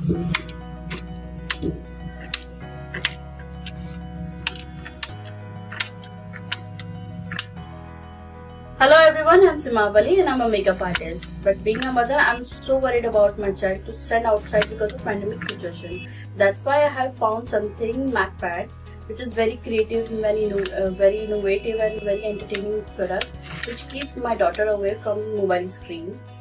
Hello everyone, I'm Simavali and I'm a makeup artist. But being a mother, I'm so worried about my child to send outside because of pandemic situation. That's why I have found something MagPad, which is very creative, very innovative and very entertaining product, which keeps my daughter away from mobile screen.